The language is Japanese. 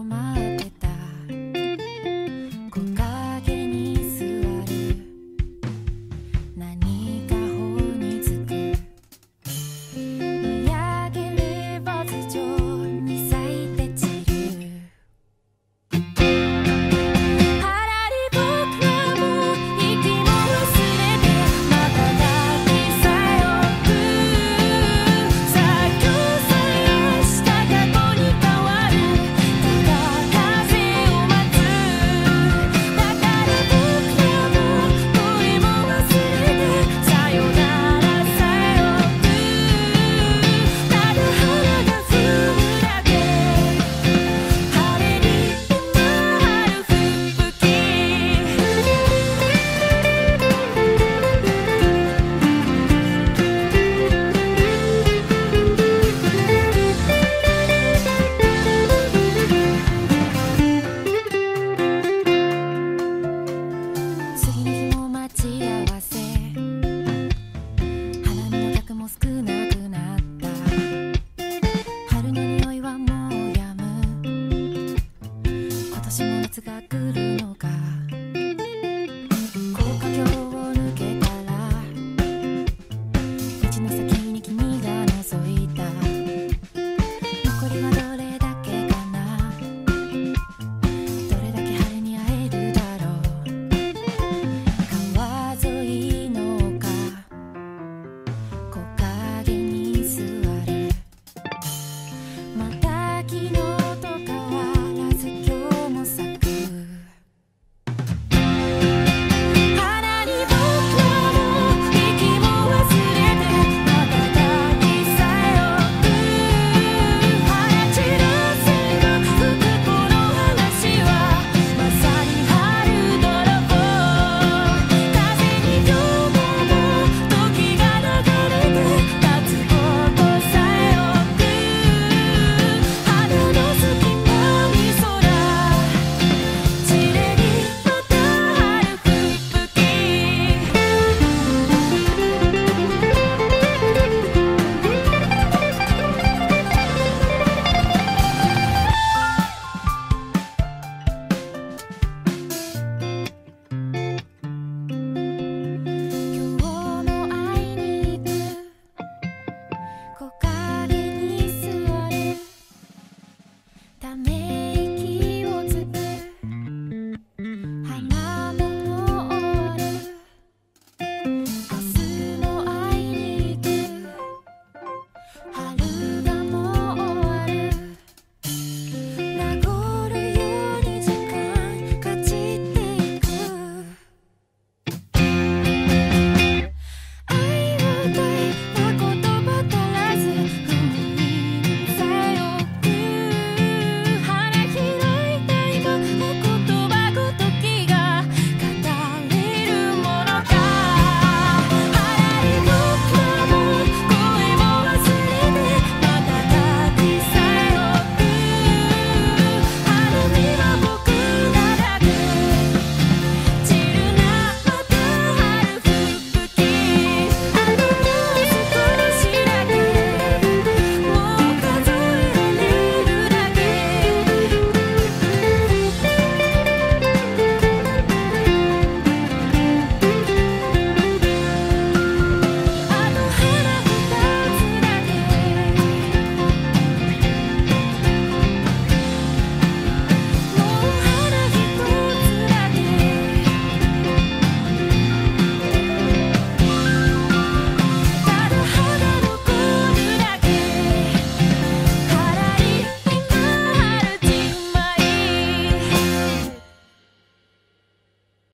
待ってた。木陰に座る。何か頬につく。見上げれば頭上に咲いて散る。腹に僕はもう息も忘れて、まただけさよく咲くさよした過去に変わる。ただ風を待つ。だから僕はもう恋も忘れて、さよならさよく。ただ花が降るだけ。晴れに今春吹雪。次の日も待ち合わせ。花見の客も少なくなった。春の匂いはもうやむ。今年も夏が来るのか。高架橋を抜けたら、道の先に君が覗いた。残りはどれだけかな。どれだけ晴れに会えるだろう。川沿いの丘、木陰に座る。また昨日と変わらず今日も咲く。腹に僕はもう息も忘れて、まただけさよく。腹散る線が吹くこの話は、まさに春泥棒。風に今日も時が流れて、立つことさよく。肌の隙間に空、散れにまた春吹雪。今日も会いに行く。木陰に座るため